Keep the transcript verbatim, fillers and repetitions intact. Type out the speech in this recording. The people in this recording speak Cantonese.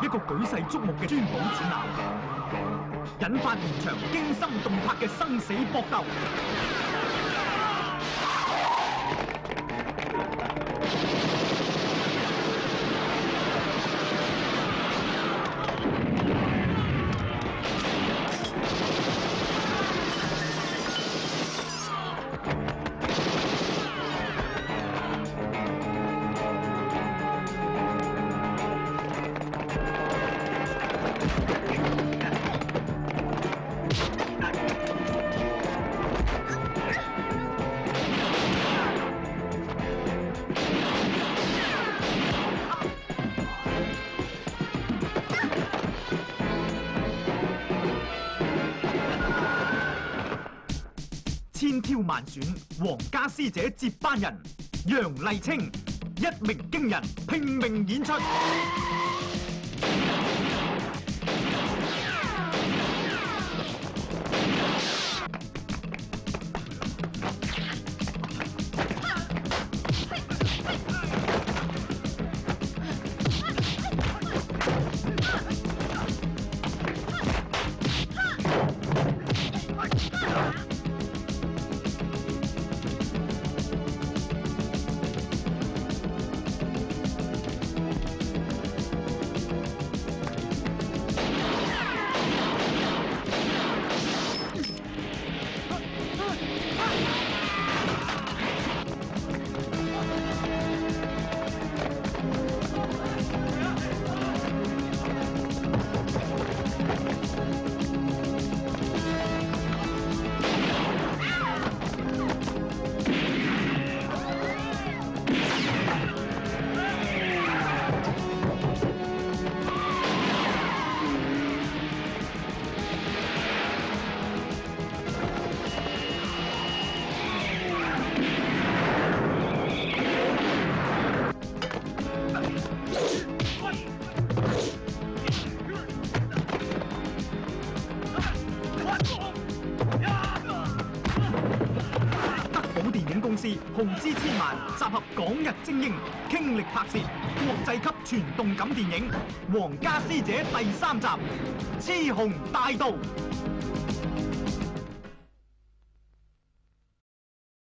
一個舉世矚目嘅珠寶展覽，引發連場驚心動魄嘅生死搏鬥。千挑萬選，皇家師姐接班人楊麗菁，一鳴驚人，拼命演出。豪資千萬，集合港日精英，傾力拍攝國際級全動感電影《皇家師姐》第三集《雌雄大盜》。